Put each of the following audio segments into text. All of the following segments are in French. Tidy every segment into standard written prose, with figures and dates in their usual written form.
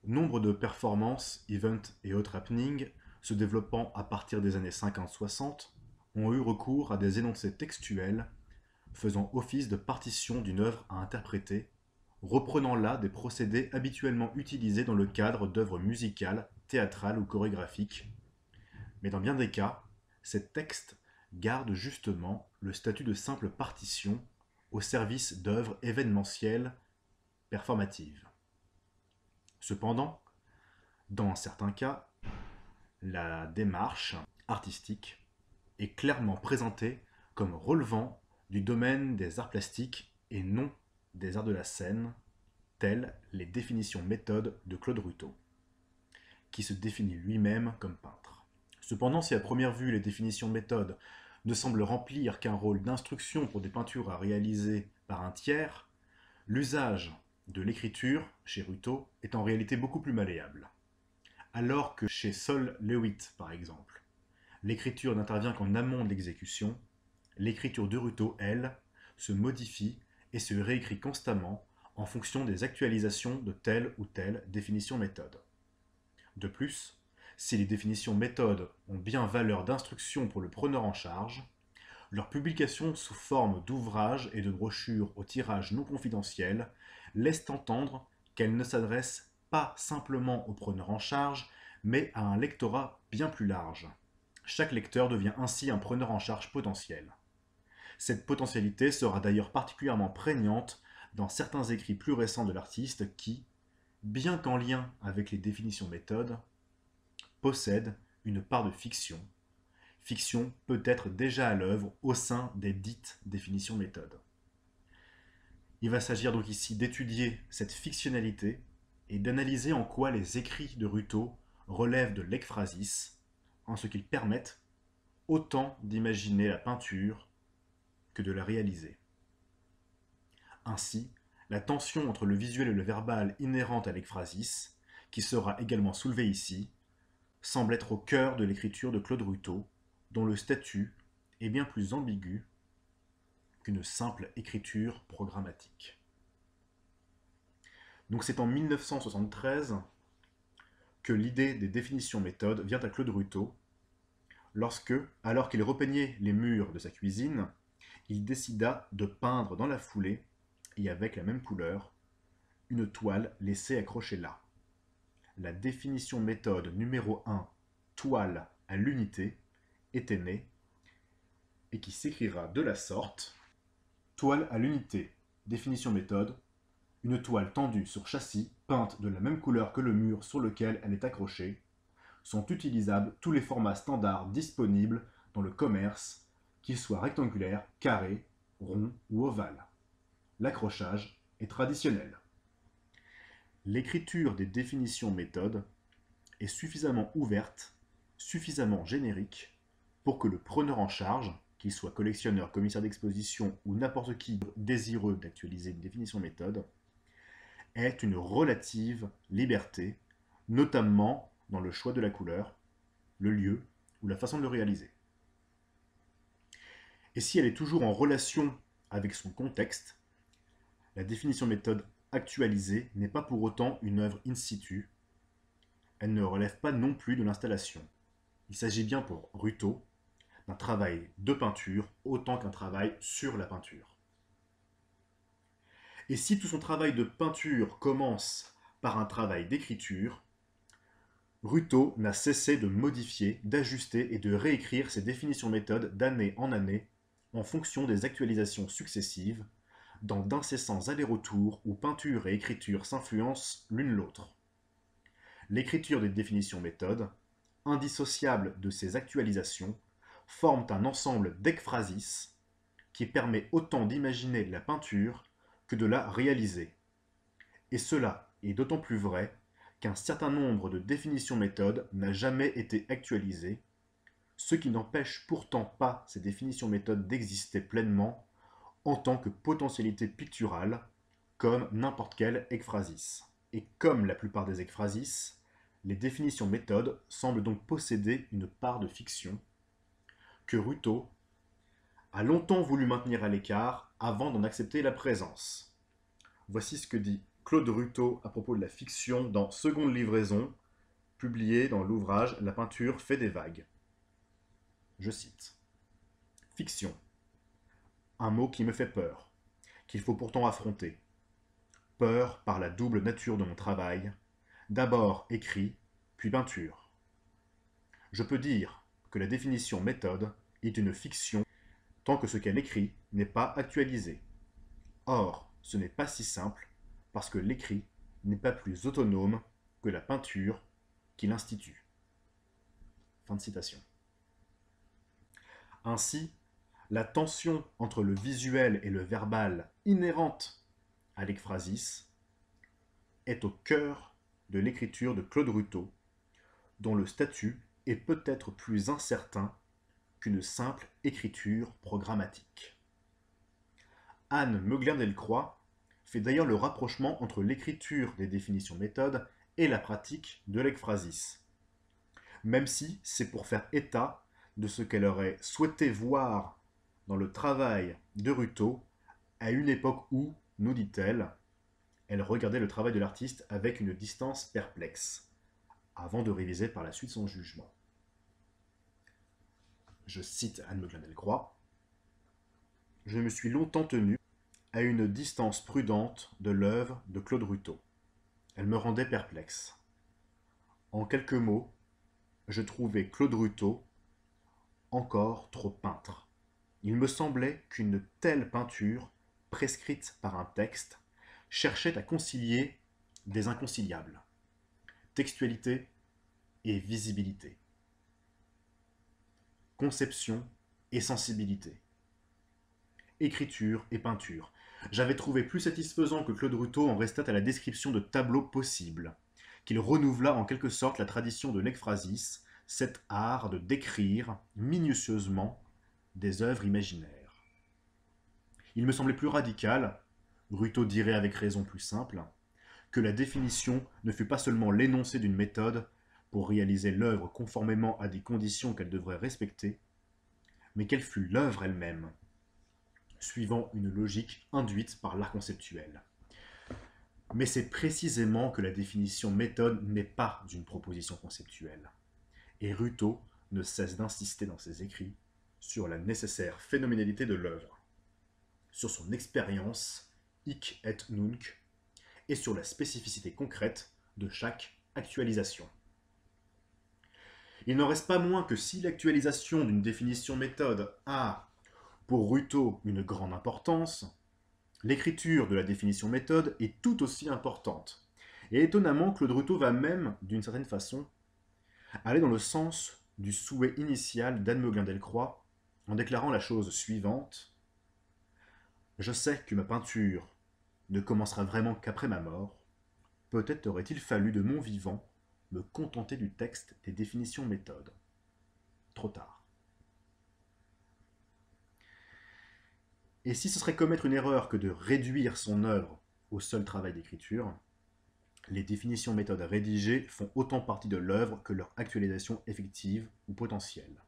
Nombre de performances, events et autres happenings, se développant à partir des années 50-60, ont eu recours à des énoncés textuels faisant office de partition d'une œuvre à interpréter, reprenant là des procédés habituellement utilisés dans le cadre d'œuvres musicales, théâtrales ou chorégraphiques. Mais dans bien des cas, ces textes gardent justement le statut de simple partition au service d'œuvres événementielles performatives. Cependant, dans certains cas, la démarche artistique est clairement présentée comme relevant du domaine des arts plastiques et non des arts de la scène, telles les définitions méthodes de Claude Ruteau, qui se définit lui-même comme peintre. Cependant, si à première vue les définitions méthodes ne semblent remplir qu'un rôle d'instruction pour des peintures à réaliser par un tiers, l'usage de l'écriture chez Ruteau est en réalité beaucoup plus malléable. Alors que chez Sol Lewitt, par exemple, l'écriture n'intervient qu'en amont de l'exécution, l'écriture de Ruteau, elle, se modifie et se réécrit constamment en fonction des actualisations de telle ou telle définition méthode. De plus, si les définitions méthodes ont bien valeur d'instruction pour le preneur en charge, leur publication sous forme d'ouvrages et de brochures au tirage non confidentiel laisse entendre qu'elles ne s'adressent pas simplement au preneur en charge, mais à un lectorat bien plus large. Chaque lecteur devient ainsi un preneur en charge potentiel. Cette potentialité sera d'ailleurs particulièrement prégnante dans certains écrits plus récents de l'artiste qui, bien qu'en lien avec les définitions méthodes, possèdent une part de fiction. Fiction peut être déjà à l'œuvre au sein des dites définitions méthodes. Il va s'agir donc ici d'étudier cette fictionnalité et d'analyser en quoi les écrits de Ruteau relèvent de l'ekphrasis, en ce qu'ils permettent autant d'imaginer la peinture que de la réaliser. Ainsi, la tension entre le visuel et le verbal inhérente à l'ekphrasis, qui sera également soulevée ici, semble être au cœur de l'écriture de Claude Ruteau, dont le statut est bien plus ambigu qu'une simple écriture programmatique. Donc c'est en 1973 que l'idée des définitions méthodes vient à Claude Ruteau, lorsque, alors qu'il repeignait les murs de sa cuisine, il décida de peindre dans la foulée, et avec la même couleur, une toile laissée accrochée là. La définition méthode numéro 1, toile à l'unité, était née, et qui s'écrira de la sorte: toile à l'unité, définition méthode, une toile tendue sur châssis, peinte de la même couleur que le mur sur lequel elle est accrochée, sont utilisables tous les formats standards disponibles dans le commerce, qu'ils soient rectangulaires, carrés, ronds ou ovales. L'accrochage est traditionnel. L'écriture des définitions méthodes est suffisamment ouverte, suffisamment générique, pour que le preneur en charge, qu'il soit collectionneur, commissaire d'exposition ou n'importe qui désireux d'actualiser une définition méthode, ait une relative liberté, notamment dans le choix de la couleur, le lieu ou la façon de le réaliser. Et si elle est toujours en relation avec son contexte, la définition méthode actualisée n'est pas pour autant une œuvre in situ, elle ne relève pas non plus de l'installation. Il s'agit bien pour Ruteau d'un travail de peinture autant qu'un travail sur la peinture. Et si tout son travail de peinture commence par un travail d'écriture, Ruteau n'a cessé de modifier, d'ajuster et de réécrire ses définitions méthodes d'année en année en fonction des actualisations successives, dans d'incessants allers-retours où peinture et écriture s'influencent l'une l'autre. L'écriture des définitions méthodes, indissociable de ces actualisations, forment un ensemble d'ekphrasis qui permet autant d'imaginer la peinture que de la réaliser. Et cela est d'autant plus vrai qu'un certain nombre de définitions méthodes n'a jamais été actualisé, ce qui n'empêche pourtant pas ces définitions méthodes d'exister pleinement en tant que potentialité picturale, comme n'importe quelle ekphrasis. Et comme la plupart des ekphrasis, les définitions méthodes semblent donc posséder une part de fiction que Ruteau a longtemps voulu maintenir à l'écart avant d'en accepter la présence. Voici ce que dit Claude Ruteau à propos de la fiction dans Seconde livraison, publié dans l'ouvrage La peinture fait des vagues. Je cite. Fiction. Un mot qui me fait peur, qu'il faut pourtant affronter. Peur par la double nature de mon travail, d'abord écrit, puis peinture. Je peux dire que la définition méthode est une fiction tant que ce qu'elle écrit n'est pas actualisé. Or, ce n'est pas si simple parce que l'écrit n'est pas plus autonome que la peinture qui l'institue. Fin de citation. Ainsi, la tension entre le visuel et le verbal inhérente à l'ekphrasis est au cœur de l'écriture de Claude Ruteau, dont le statut est peut-être plus incertain qu'une simple écriture programmatique. Anne Meugler-Delcroix fait d'ailleurs le rapprochement entre l'écriture des définitions méthodes et la pratique de l'ekphrasis, même si c'est pour faire état de ce qu'elle aurait souhaité voir dans le travail de Ruteau à une époque où, nous dit-elle, elle regardait le travail de l'artiste avec une distance perplexe, avant de réviser par la suite son jugement. Je cite Anne Meugler-Delcroix. « Je me suis longtemps tenu à une distance prudente de l'œuvre de Claude Ruteau. Elle me rendait perplexe. En quelques mots, je trouvais Claude Ruteau encore trop peintre. Il me semblait qu'une telle peinture, prescrite par un texte, cherchait à concilier des inconciliables, textualité et visibilité, conception et sensibilité, écriture et peinture. J'avais trouvé plus satisfaisant que Claude Ruteau en restait à la description de tableaux possibles, qu'il renouvela en quelque sorte la tradition de l'ekphrasis, cet art de décrire minutieusement des œuvres imaginaires. Il me semblait plus radical, Ruteau dirait avec raison plus simple, que la définition ne fût pas seulement l'énoncé d'une méthode pour réaliser l'œuvre conformément à des conditions qu'elle devrait respecter, mais qu'elle fût l'œuvre elle-même, suivant une logique induite par l'art conceptuel. Mais c'est précisément que la définition méthode n'est pas une proposition conceptuelle. Et Ruteau ne cesse d'insister dans ses écrits sur la nécessaire phénoménalité de l'œuvre, sur son expérience hic et nunc, et sur la spécificité concrète de chaque actualisation. Il n'en reste pas moins que si l'actualisation d'une définition méthode a, pour Ruteau, une grande importance, l'écriture de la définition méthode est tout aussi importante. Et étonnamment, Claude Ruteau va même, d'une certaine façon, aller dans le sens du souhait initial d'Anne Meugler-Delcroix en déclarant la chose suivante. « Je sais que ma peinture ne commencera vraiment qu'après ma mort. Peut-être aurait-il fallu de mon vivant me contenter du texte des définitions méthodes. Trop tard. » Et si ce serait commettre une erreur que de réduire son œuvre au seul travail d'écriture, les définitions méthodes rédigées font autant partie de l'œuvre que leur actualisation effective ou potentielle.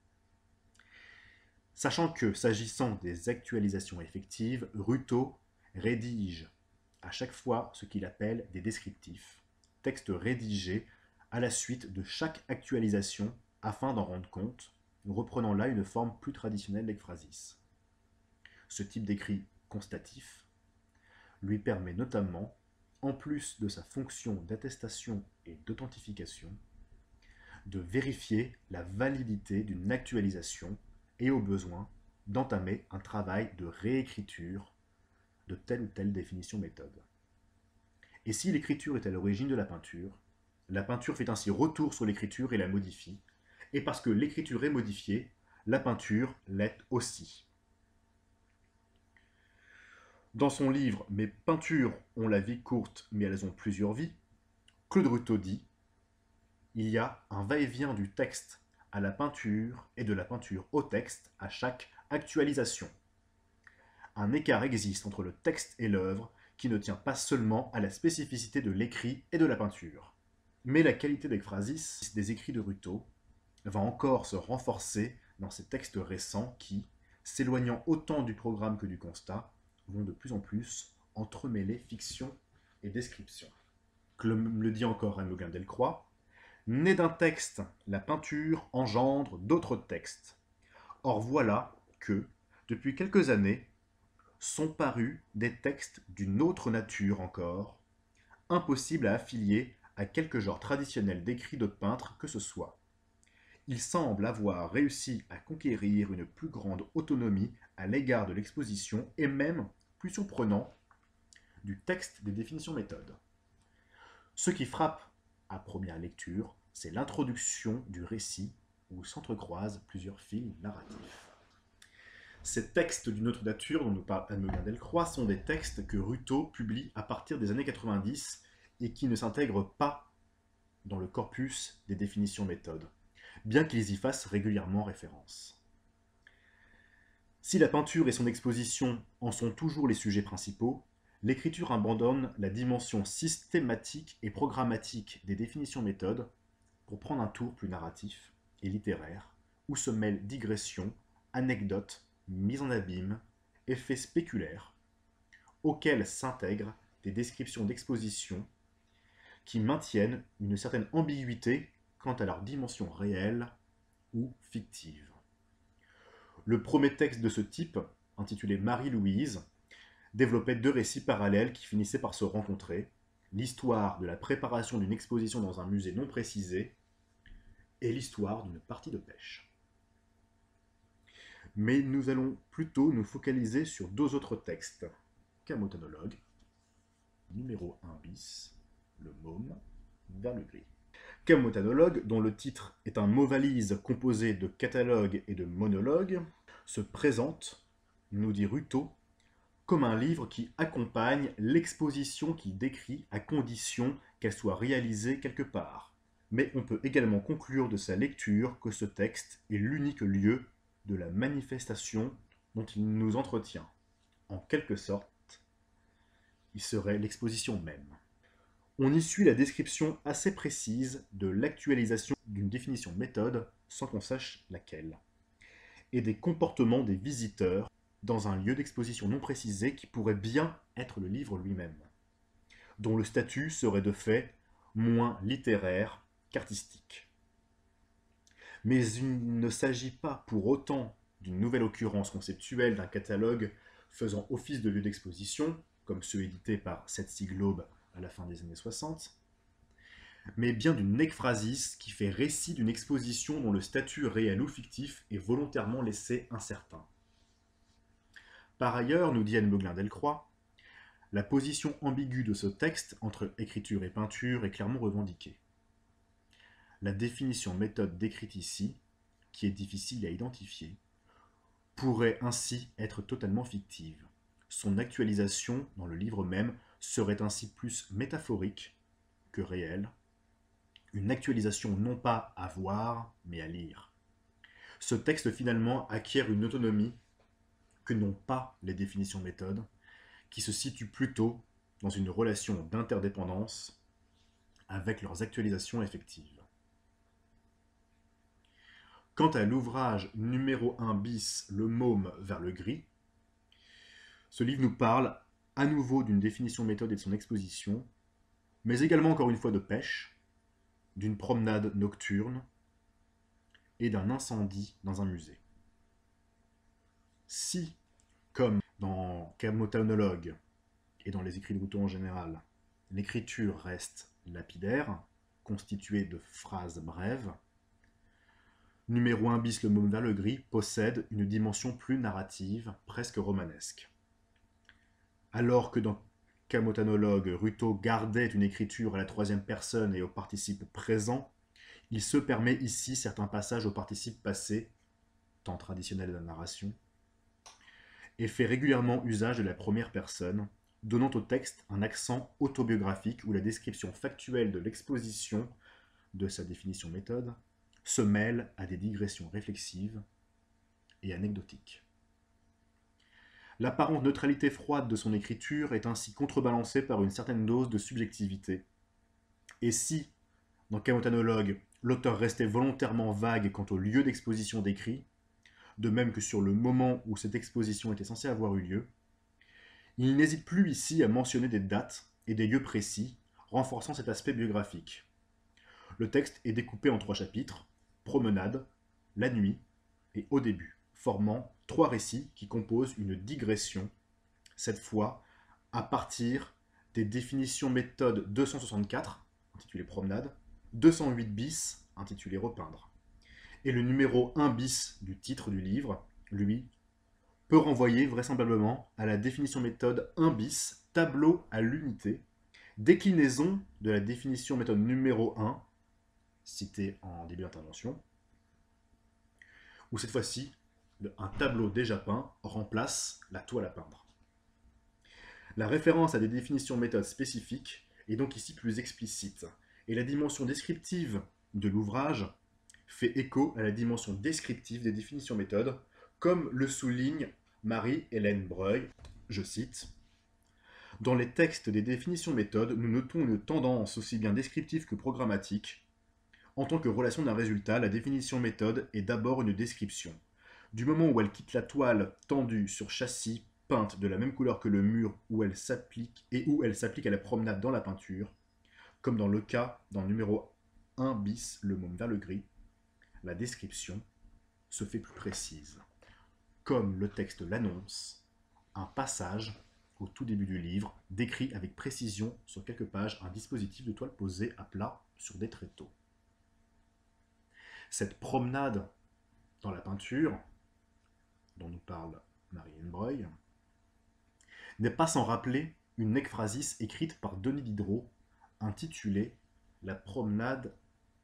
Sachant que, s'agissant des actualisations effectives, Ruteau rédige à chaque fois ce qu'il appelle des descriptifs, textes rédigés à la suite de chaque actualisation afin d'en rendre compte, reprenant là une forme plus traditionnelle d'ekphrasis. Ce type d'écrit constatif lui permet notamment, en plus de sa fonction d'attestation et d'authentification, de vérifier la validité d'une actualisation et au besoin d'entamer un travail de réécriture de telle ou telle définition méthode. Et si l'écriture est à l'origine de la peinture fait ainsi retour sur l'écriture et la modifie, et parce que l'écriture est modifiée, la peinture l'est aussi. Dans son livre « Mes peintures ont la vie courte, mais elles ont plusieurs vies », Claude Ruteau dit « Il y a un va-et-vient du texte à la peinture et de la peinture au texte à chaque actualisation. Un écart existe entre le texte et l'œuvre qui ne tient pas seulement à la spécificité de l'écrit et de la peinture. Mais la qualité d'ekphrasis des écrits de Ruteau va encore se renforcer dans ces textes récents qui, s'éloignant autant du programme que du constat, vont de plus en plus entremêler fiction et description. Comme le dit encore Anne Le Guen Delcroix, né d'un texte, la peinture engendre d'autres textes. Or voilà que, depuis quelques années, sont parus des textes d'une autre nature encore, impossibles à affilier à quelque genre traditionnel d'écrit de peintre que ce soit. Il semble avoir réussi à conquérir une plus grande autonomie à l'égard de l'exposition et même, plus surprenant, du texte des définitions méthodes. Ce qui frappe à première lecture, c'est l'introduction du récit où s'entrecroisent plusieurs fils narratifs. Ces textes d'une autre nature dont nous parle Anne Le Guen Delcroix sont des textes que Ruteau publie à partir des années 90 et qui ne s'intègrent pas dans le corpus des définitions méthodes, bien qu'ils y fassent régulièrement référence. Si la peinture et son exposition en sont toujours les sujets principaux, l'écriture abandonne la dimension systématique et programmatique des définitions méthodes pour prendre un tour plus narratif et littéraire, où se mêlent digressions, anecdotes, mise en abîme, effets spéculaires, auxquels s'intègrent des descriptions d'exposition qui maintiennent une certaine ambiguïté quant à leur dimension réelle ou fictive. Le premier texte de ce type, intitulé Marie-Louise, développait deux récits parallèles qui finissaient par se rencontrer, l'histoire de la préparation d'une exposition dans un musée non précisé et l'histoire d'une partie de pêche. Mais nous allons plutôt nous focaliser sur deux autres textes. Camotanologue, numéro 1 bis, le môme vers le gris. Camotanologue, dont le titre est un mot-valise composé de catalogue et de monologue, se présente, nous dit Ruteau, comme un livre qui accompagne l'exposition qu'il décrit à condition qu'elle soit réalisée quelque part. Mais on peut également conclure de sa lecture que ce texte est l'unique lieu de la manifestation dont il nous entretient. En quelque sorte, il serait l'exposition même. On y suit la description assez précise de l'actualisation d'une définition méthode sans qu'on sache laquelle, et des comportements des visiteurs dans un lieu d'exposition non précisé qui pourrait bien être le livre lui-même, dont le statut serait de fait moins littéraire qu'artistique. Mais il ne s'agit pas pour autant d'une nouvelle occurrence conceptuelle d'un catalogue faisant office de lieu d'exposition, comme ceux édités par Setsi Globe à la fin des années 60, mais bien d'une ekphrasis qui fait récit d'une exposition dont le statut réel ou fictif est volontairement laissé incertain. Par ailleurs, nous dit Anne Le Guen Delcroix, la position ambiguë de ce texte entre écriture et peinture est clairement revendiquée. La définition méthode décrite ici, qui est difficile à identifier, pourrait ainsi être totalement fictive. Son actualisation dans le livre même serait ainsi plus métaphorique que réelle, une actualisation non pas à voir, mais à lire. Ce texte finalement acquiert une autonomie que n'ont pas les définitions méthodes, qui se situent plutôt dans une relation d'interdépendance avec leurs actualisations effectives. Quant à l'ouvrage numéro 1 bis, le môme vers le gris, ce livre nous parle à nouveau d'une définition méthode et de son exposition, mais également encore une fois de pêche, d'une promenade nocturne et d'un incendie dans un musée. Si, comme dans Camotanologue et dans les écrits de Ruteau en général, l'écriture reste lapidaire, constituée de phrases brèves, numéro 1 bis, le môme vers le gris, possède une dimension plus narrative, presque romanesque. Alors que dans Camotanologue, Ruteau gardait une écriture à la troisième personne et au participe présent, il se permet ici certains passages au participe passé, temps traditionnel de la narration, et fait régulièrement usage de la première personne, donnant au texte un accent autobiographique où la description factuelle de l'exposition de sa définition méthode se mêle à des digressions réflexives et anecdotiques. L'apparente neutralité froide de son écriture est ainsi contrebalancée par une certaine dose de subjectivité. Et si, dans Camotanologue, l'auteur restait volontairement vague quant au lieu d'exposition décrit, de même que sur le moment où cette exposition était censée avoir eu lieu, il n'hésite plus ici à mentionner des dates et des lieux précis, renforçant cet aspect biographique. Le texte est découpé en 3 chapitres, promenade, la nuit et au début, formant 3 récits qui composent une digression, cette fois à partir des définitions méthode 264, intitulé promenade, 208 bis, intitulé repeindre. Et le numéro 1 bis du titre du livre, lui, peut renvoyer vraisemblablement à la définition méthode 1 bis, tableau à l'unité, déclinaison de la définition méthode numéro 1, citée en début d'intervention, où cette fois-ci, un tableau déjà peint remplace la toile à peindre. La référence à des définitions méthodes spécifiques est donc ici plus explicite, et la dimension descriptive de l'ouvrage fait écho à la dimension descriptive des définitions méthodes, comme le souligne Marie-Hélène Breuil, je cite, « Dans les textes des définitions méthodes, nous notons une tendance aussi bien descriptive que programmatique. En tant que relation d'un résultat, la définition méthode est d'abord une description. Du moment où elle quitte la toile tendue sur châssis, peinte de la même couleur que le mur où elle s'applique à la promenade dans la peinture, comme dans le cas dans le numéro 1 bis, le môme vers le gris, la description se fait plus précise. Comme le texte l'annonce, un passage au tout début du livre décrit avec précision sur quelques pages un dispositif de toile posé à plat sur des tréteaux. Cette promenade dans la peinture, dont nous parle Marie-Hélène Breuil, n'est pas sans rappeler une ekphrasis écrite par Denis Diderot, intitulée « La promenade Vernet ».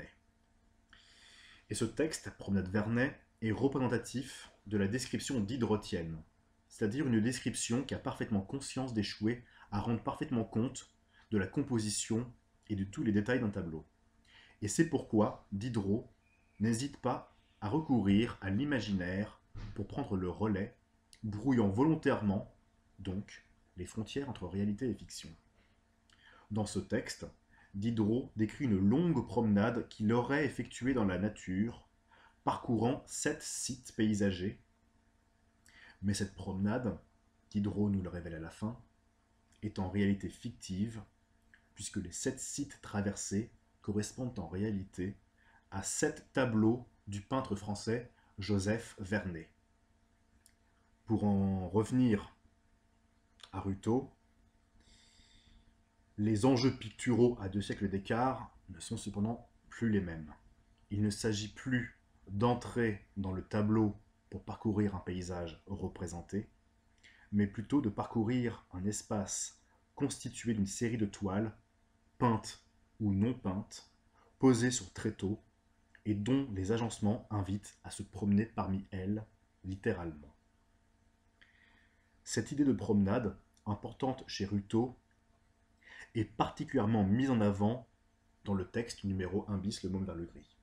Et ce texte, Promenade Vernet, est représentatif de la description diderotienne, c'est-à-dire une description qui a parfaitement conscience d'échouer à rendre parfaitement compte de la composition et de tous les détails d'un tableau. Et c'est pourquoi Diderot n'hésite pas à recourir à l'imaginaire pour prendre le relais, brouillant volontairement, donc, les frontières entre réalité et fiction. Dans ce texte, Diderot décrit une longue promenade qu'il aurait effectuée dans la nature, parcourant 7 sites paysagers. Mais cette promenade, Diderot nous le révèle à la fin, est en réalité fictive, puisque les 7 sites traversés correspondent en réalité à 7 tableaux du peintre français Joseph Vernet. Pour en revenir à Ruteau, les enjeux picturaux à 2 siècles d'écart ne sont cependant plus les mêmes. Il ne s'agit plus d'entrer dans le tableau pour parcourir un paysage représenté, mais plutôt de parcourir un espace constitué d'une série de toiles, peintes ou non peintes, posées sur tréteaux, et dont les agencements invitent à se promener parmi elles, littéralement. Cette idée de promenade, importante chez Ruteau, est particulièrement mise en avant dans le texte numéro 1 bis, le môme vers le gris.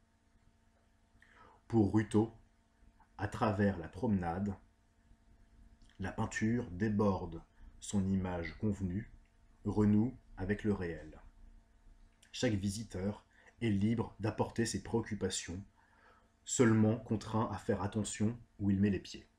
Pour Ruteau, à travers la promenade, la peinture déborde son image convenue, renoue avec le réel. Chaque visiteur est libre d'apporter ses préoccupations, seulement contraint à faire attention où il met les pieds.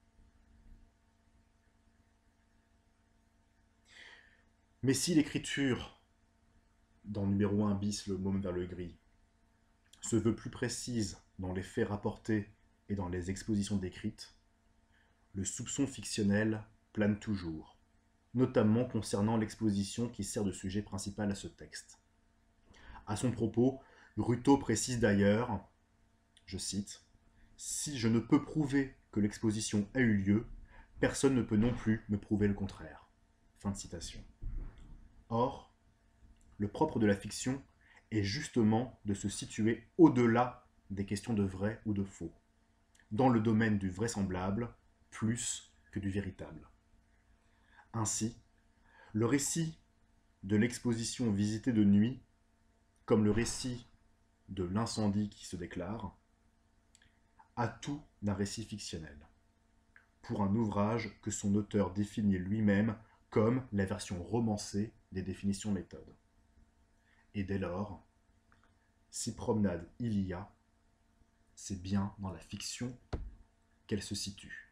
Mais si l'écriture, dans numéro 1 bis, le môme vers le gris, se veut plus précise dans les faits rapportés et dans les expositions décrites, le soupçon fictionnel plane toujours, notamment concernant l'exposition qui sert de sujet principal à ce texte. À son propos, Ruteau précise d'ailleurs, je cite, « Si je ne peux prouver que l'exposition a eu lieu, personne ne peut non plus me prouver le contraire. » Fin de citation. Or, le propre de la fiction est justement de se situer au-delà des questions de vrai ou de faux, dans le domaine du vraisemblable plus que du véritable. Ainsi, le récit de l'exposition visitée de nuit, comme le récit de l'incendie qui se déclare, a tout d'un récit fictionnel, pour un ouvrage que son auteur définit lui-même comme la version romancée des définitions méthodes. Et dès lors, si promenade il y a, c'est bien dans la fiction qu'elle se situe.